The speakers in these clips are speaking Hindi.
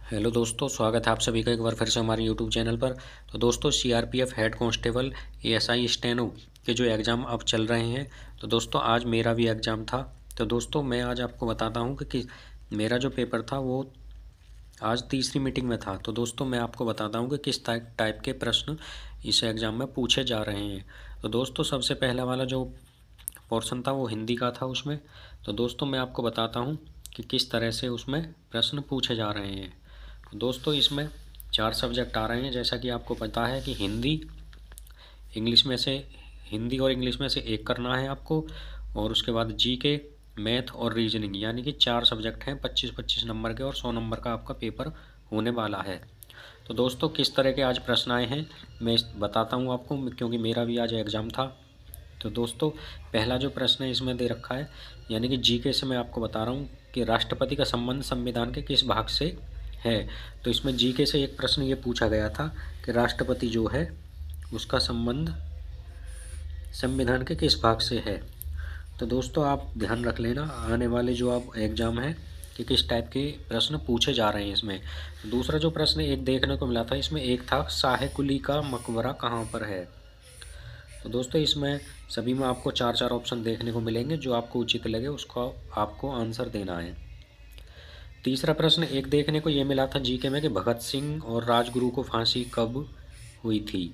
हेलो दोस्तों, स्वागत है आप सभी का एक बार फिर से हमारे यूट्यूब चैनल पर। तो दोस्तों, CRPF head constable, ASI steno के जो एग्ज़ाम अब चल रहे हैं, तो दोस्तों आज मेरा भी एग्ज़ाम था। तो दोस्तों मैं आज आपको बताता हूं कि मेरा जो पेपर था वो आज तीसरी मीटिंग में था। तो दोस्तों मैं आपको बताता हूं कि किस टाइप के प्रश्न इस एग्ज़ाम में पूछे जा रहे हैं। तो दोस्तों सबसे पहला वाला जो पोर्शन था वो हिंदी का था उसमें। तो दोस्तों मैं आपको बताता हूँ कि किस तरह से उसमें प्रश्न पूछे जा रहे हैं। दोस्तों इसमें 4 सब्जेक्ट आ रहे हैं, जैसा कि आपको पता है कि इंग्लिश में से हिंदी और इंग्लिश में से एक करना है आपको, और उसके बाद जीके, मैथ और रीजनिंग, यानी कि 4 सब्जेक्ट हैं 25-25 नंबर के, और 100 नंबर का आपका पेपर होने वाला है। तो दोस्तों किस तरह के आज प्रश्न आए हैं मैं बताता हूँ आपको, क्योंकि मेरा भी आज एग्ज़ाम था। तो दोस्तों पहला जो प्रश्न है इसमें दे रखा है, यानी कि जीके से मैं आपको बता रहा हूँ कि राष्ट्रपति का संबंध संविधान के किस भाग से है। तो इसमें जीके से एक प्रश्न ये पूछा गया था कि राष्ट्रपति जो है उसका संबंध संविधान के किस भाग से है। तो दोस्तों आप ध्यान रख लेना आने वाले जो आप एग्ज़ाम है कि किस टाइप के प्रश्न पूछे जा रहे हैं इसमें। दूसरा जो प्रश्न एक देखने को मिला था, इसमें एक था शाह कुली का मकबरा कहाँ पर है। तो दोस्तों इसमें सभी में आपको 4-4 ऑप्शन देखने को मिलेंगे, जो आपको उचित लगे उसको आपको आंसर देना है। तीसरा प्रश्न एक देखने को ये मिला था जीके में कि भगत सिंह और राजगुरु को फांसी कब हुई थी।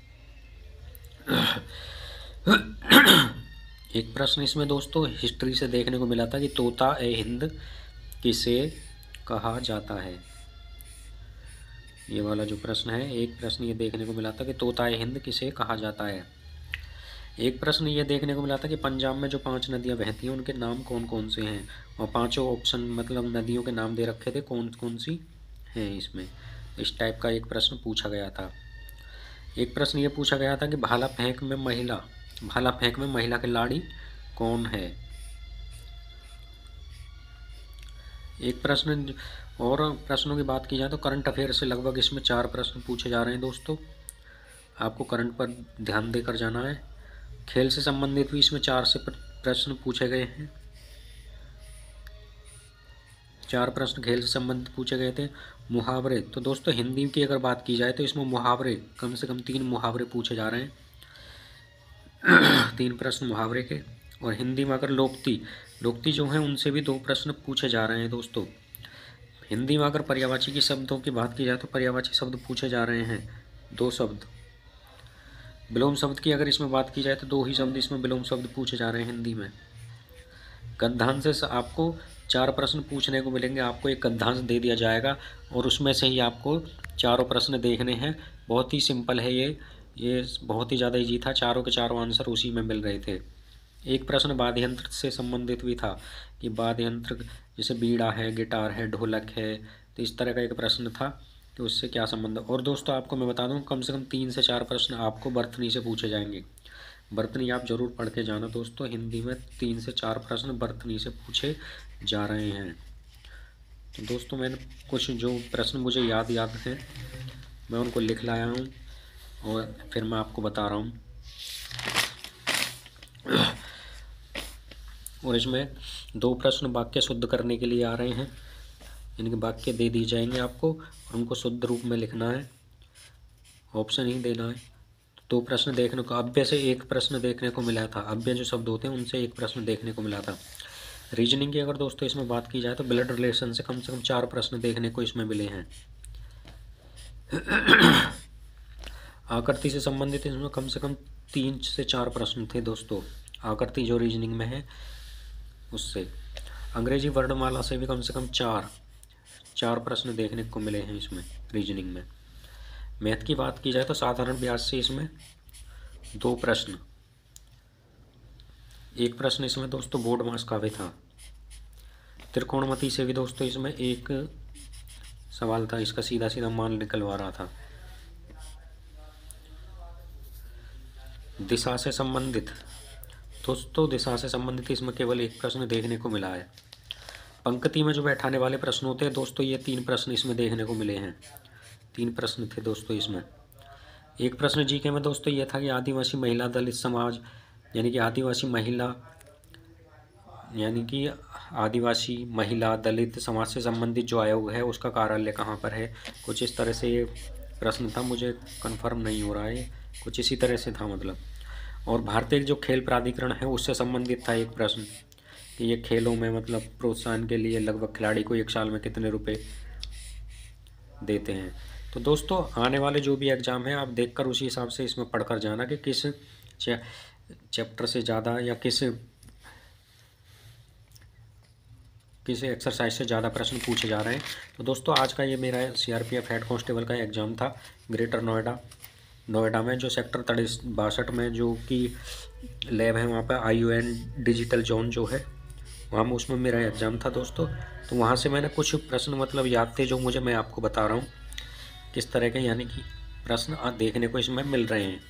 एक प्रश्न इसमें दोस्तों हिस्ट्री से देखने को मिला था कि तोता ए हिंद किसे कहा जाता है। ये वाला जो प्रश्न है, एक प्रश्न ये देखने को मिला था कि तोता ए हिंद किसे कहा जाता है। एक प्रश्न ये देखने को मिला था कि पंजाब में जो 5 नदियां बहती हैं उनके नाम कौन कौन से हैं, और 5 ऑप्शन मतलब नदियों के नाम दे रखे थे कौन कौन सी हैं इसमें। इस टाइप का एक प्रश्न पूछा गया था। एक प्रश्न ये पूछा गया था कि भाला फेंक में महिला खिलाड़ी कौन है। एक प्रश्न और प्रश्नों की बात की जाए तो करंट अफेयर से लगभग इसमें 4 प्रश्न पूछे जा रहे हैं दोस्तों, आपको करंट पर ध्यान देकर जाना है। खेल से संबंधित भी इसमें 4 से प्रश्न पूछे गए हैं, 4 प्रश्न खेल से संबंधित पूछे गए थे। मुहावरे, तो दोस्तों हिंदी की अगर बात की जाए तो इसमें मुहावरे कम से कम 3 मुहावरे पूछे जा रहे हैं, 3 प्रश्न मुहावरे के। और हिंदी में अगर लोकती जो हैं उनसे भी 2 प्रश्न पूछे जा रहे हैं दोस्तों। हिंदी में अगर पर्यायवाची की शब्दों की बात की जाए तो पर्यायवाची शब्द पूछे जा रहे हैं 2 शब्द। विलोम शब्द की अगर इसमें बात की जाए तो 2 ही शब्द इसमें विलोम शब्द पूछे जा रहे हैं हिंदी में। गद्यांश से आपको 4 प्रश्न पूछने को मिलेंगे, आपको एक गद्यांश दे दिया जाएगा और उसमें से ही आपको चारों प्रश्न देखने हैं। बहुत ही सिंपल है ये बहुत ही ज़्यादा ईजी था, चारों के चारों आंसर उसी में मिल रहे थे। एक प्रश्न वाद्य यंत्र से संबंधित भी था कि वाद्य यंत्र जैसे बीड़ा है, गिटार है, ढोलक है, तो इस तरह का एक प्रश्न था कि उससे क्या संबंध। और दोस्तों आपको मैं बता दूं कम से कम 3 से 4 प्रश्न आपको बर्तनी से पूछे जाएंगे। बर्तनी आप जरूर पढ़ के जाना दोस्तों, हिंदी में 3 से 4 प्रश्न बर्तनी से पूछे जा रहे हैं। तो दोस्तों मैंने कुछ जो प्रश्न मुझे याद हैं मैं उनको लिख लाया हूँ और फिर मैं आपको बता रहा हूँ। और इसमें 2 प्रश्न वाक्य शुद्ध करने के लिए आ रहे हैं, यानी कि वाक्य दे दिए जाएंगे आपको और उनको शुद्ध रूप में लिखना है, ऑप्शन ही देना है। 2 प्रश्न देखने को, अव्यय से 1 प्रश्न देखने को मिला था, अव्यय जो शब्द होते हैं उनसे 1 प्रश्न देखने को मिला था। रीजनिंग की अगर दोस्तों इसमें बात की जाए तो ब्लड रिलेशन से कम 4 प्रश्न देखने को इसमें मिले हैं। आकृति से संबंधित इसमें कम से कम 3 से 4 प्रश्न थे दोस्तों, आकृति जो रीजनिंग में है उससे। अंग्रेजी वर्णमाला से भी कम से कम 4 प्रश्न देखने को मिले हैं इसमें रीजनिंग में। मैथ की बात की जाए तो साधारण ब्याज से इसमें 2 प्रश्न, 1 प्रश्न इसमें दोस्तों बोर्ड मास का भी था। त्रिकोणमिति से भी दोस्तों इसमें 1 सवाल था, इसका सीधा सीधा मान निकलवा रहा था। दिशा से संबंधित दोस्तों, दिशा से संबंधित इसमें केवल 1 प्रश्न देखने को मिला है। पंक्ति में जो बैठाने वाले प्रश्न होते हैं दोस्तों, ये 3 प्रश्न इसमें देखने को मिले हैं, 3 प्रश्न थे दोस्तों इसमें। 1 प्रश्न जीके में दोस्तों ये था कि आदिवासी महिला दलित समाज, यानी कि आदिवासी महिला यानी कि आदिवासी, महिला, दलित समाज से संबंधित जो आयोग है उसका कार्यालय कहाँ पर है, कुछ इस तरह से ये प्रश्न था। मुझे कंफर्म नहीं हो रहा है, कुछ इसी तरह से था मतलब। और भारतीय जो खेल प्राधिकरण है उससे संबंधित था एक प्रश्न कि ये खेलों में मतलब प्रोत्साहन के लिए लगभग खिलाड़ी को एक साल में कितने रुपए देते हैं। तो दोस्तों आने वाले जो भी एग्ज़ाम है आप देखकर उसी हिसाब से इसमें पढ़कर जाना कि किस चैप्टर से ज़्यादा या किस एक्सरसाइज से ज़्यादा प्रश्न पूछे जा रहे हैं। तो दोस्तों आज का ये मेरा CRPF हेड कांस्टेबल का एग्ज़ाम था ग्रेटर नोएडा में, जो सेक्टर 62 में जो कि लैब है वहाँ पर ION डिजिटल जोन जो है वहाँ में, उसमें मेरा एग्ज़ाम था दोस्तों। तो वहाँ से मैंने कुछ प्रश्न मतलब याद थे जो मुझे मैं आपको बता रहा हूँ किस तरह के यानी कि प्रश्न देखने को इसमें मिल रहे हैं।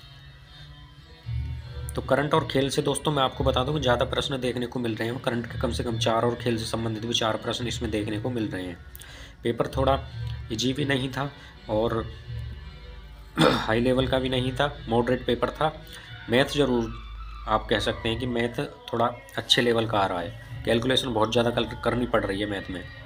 तो करंट और खेल से दोस्तों मैं आपको बता दूं कि ज़्यादा प्रश्न देखने को मिल रहे हैं। करंट के कम से कम 4 और खेल से संबंधित भी 4 प्रश्न इसमें देखने को मिल रहे हैं। पेपर थोड़ा इजी भी नहीं था और हाई लेवल का भी नहीं था, मॉडरेट पेपर था। मैथ ज़रूर आप कह सकते हैं कि मैथ थोड़ा अच्छे लेवल का आ रहा है, कैलकुलेशन बहुत ज़्यादा करनी पड़ रही है मैथ में।